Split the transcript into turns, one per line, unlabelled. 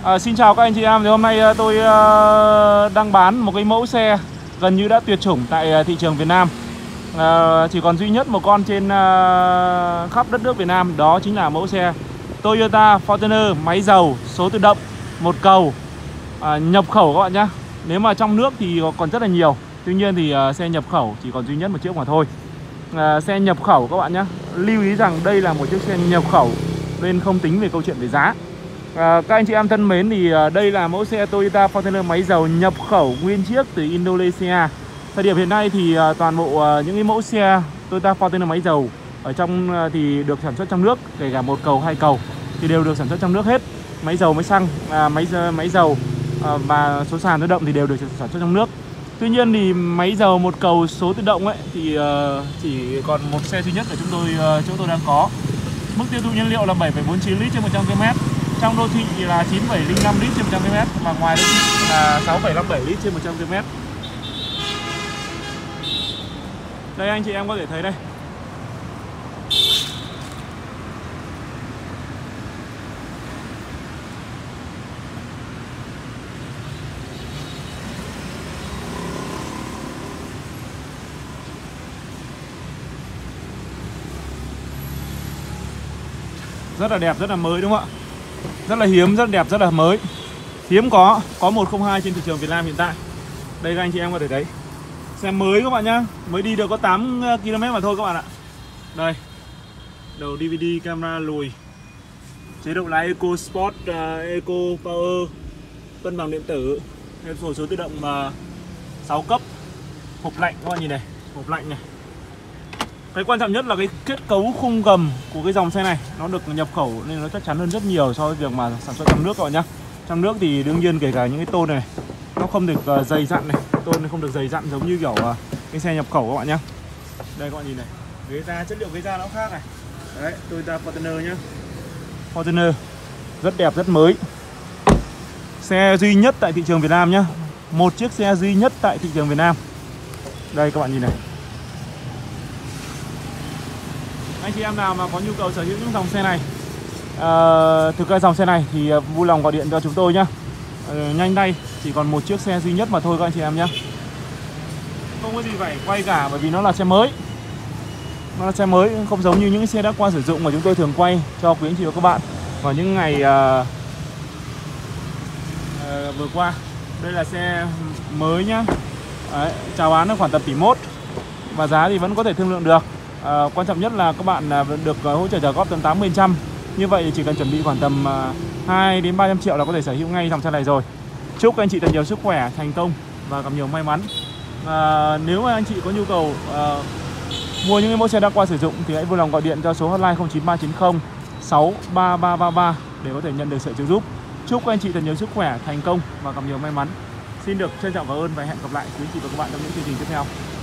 Xin chào các anh chị em. Thì hôm nay tôi đang bán một cái mẫu xe gần như đã tuyệt chủng tại thị trường Việt Nam. Chỉ còn duy nhất một con trên khắp đất nước Việt Nam. Đó chính là mẫu xe Toyota Fortuner máy dầu số tự động một cầu, nhập khẩu các bạn nhé. Nếu mà trong nước thì còn rất là nhiều. Tuy nhiên thì xe nhập khẩu chỉ còn duy nhất một chiếc mà thôi. Xe nhập khẩu các bạn nhé. Lưu ý rằng đây là một chiếc xe nhập khẩu nên không tính về câu chuyện về giá. Các anh chị em thân mến, thì đây là mẫu xe Toyota Fortuner máy dầu nhập khẩu nguyên chiếc từ Indonesia. Thời điểm hiện nay thì toàn bộ những cái mẫu xe Toyota Fortuner máy dầu ở trong thì được sản xuất trong nước, kể cả một cầu, hai cầu thì đều được sản xuất trong nước hết. Máy dầu, máy xăng, máy dầu và số sàn tự động thì đều được sản xuất trong nước. Tuy nhiên thì máy dầu một cầu số tự động ấy thì chỉ còn một xe duy nhất ở chỗ tôi đang có. Mức tiêu thụ nhiên liệu là 7,49 lít trên 100 km. Trong đô thị là 9,05 lít trên 100 km, và ngoài đô thị là 6,57 lít trên 100 km. Đây anh chị em có thể thấy đây. Rất là đẹp, rất là mới đúng không ạ? Rất là hiếm, rất đẹp, rất là mới. Hiếm có 102 trên thị trường Việt Nam hiện tại. Đây các anh chị em có thể thấy. Xe mới các bạn nhá. Mới đi được có 8 km mà thôi các bạn ạ. Đây. Đầu DVD, camera lùi. Chế độ lái Eco Sport, Eco Power, cân bằng điện tử, thêm số tự động 6 cấp. Hộp lạnh các bạn nhìn này, hộp lạnh này. Cái quan trọng nhất là cái kết cấu khung gầm của cái dòng xe này nó được nhập khẩu nên nó chắc chắn hơn rất nhiều so với việc mà sản xuất trong nước các bạn nhá. Trong nước thì đương nhiên kể cả những cái tôn này nó không được dày dặn này, tôn này không được dày dặn giống như kiểu cái xe nhập khẩu các bạn nhá. Đây các bạn nhìn này, ghế da, chất liệu ghế da nó khác này. Đấy, Toyota Fortuner nhá. Fortuner rất đẹp, rất mới. Xe duy nhất tại thị trường Việt Nam nhá. Một chiếc xe duy nhất tại thị trường Việt Nam. Đây các bạn nhìn này. Anh chị em nào mà có nhu cầu sở hữu những dòng xe này, thực ra dòng xe này thì vui lòng gọi điện cho chúng tôi nhá. Nhanh tay, chỉ còn một chiếc xe duy nhất mà thôi các anh chị em nhé. Không có gì phải quay cả, bởi vì nó là xe mới. Nó là xe mới, không giống như những xe đã qua sử dụng mà chúng tôi thường quay cho quý anh chị và các bạn vào những ngày vừa qua. Đây là xe mới nhá. Đấy, chào bán ở khoảng tầm 1,1 tỷ, và giá thì vẫn có thể thương lượng được. Quan trọng nhất là các bạn được hỗ trợ trả góp tầm 80%. Như vậy chỉ cần chuẩn bị khoảng tầm 2 đến 300 triệu là có thể sở hữu ngay dòng xe này rồi. Chúc anh chị thật nhiều sức khỏe, thành công và gặp nhiều may mắn. Nếu mà anh chị có nhu cầu mua những cái mẫu xe đã qua sử dụng thì hãy vui lòng gọi điện cho số hotline 09390 63333 để có thể nhận được sự trợ giúp. Chúc anh chị thật nhiều sức khỏe, thành công và gặp nhiều may mắn. Xin được trân trọng cảm ơn và hẹn gặp lại quý anh chị và các bạn trong những chương trình tiếp theo.